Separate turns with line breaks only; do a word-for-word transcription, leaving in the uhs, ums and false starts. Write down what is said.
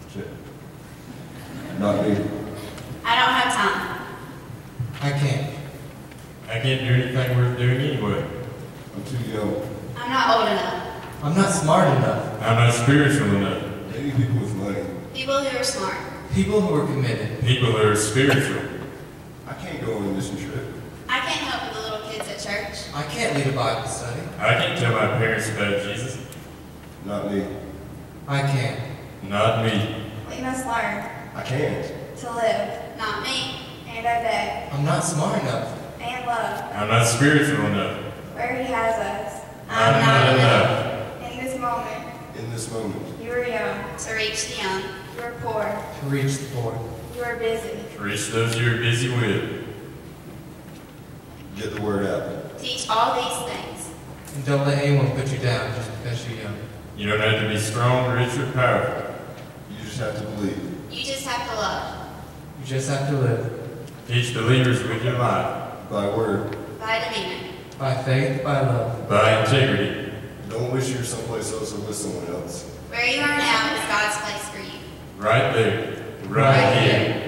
Shit. Not me.
I don't have time.
I can't.
I can't do anything worth doing anyway.
I'm too young.
I'm not old enough.
I'm not smart enough.
I'm not spiritual enough.
Maybe people with money.
People who are smart.
People who are committed.
People who are spiritual.
I can't go on a mission trip.
I can't help with the little kids at church.
I can't lead a Bible study.
I can't tell my parents about Jesus.
Not me.
I can't.
Not me.
We must learn
I can't.
to live
Not me.
and obey
I'm not smart enough.
and love
I'm not spiritual enough.
where He has us.
I'm not enough.
In this moment,
In this moment.
you are young,
To reach the young.
you are poor,
To reach the poor.
you are busy.
To reach those you are busy with.
Get the word out.
Teach all these things.
And don't let anyone put you down just because you're young.
You don't have to be strong, rich, or powerful.
You just have to believe.
You just have to love.
You just have to live.
Teach believers with your life.
By word.
By demeanor.
By faith, by love.
By integrity.
Don't wish you were someplace else or with someone else.
Where you are now is God's place for you.
Right there. Right,
Right
here.
here.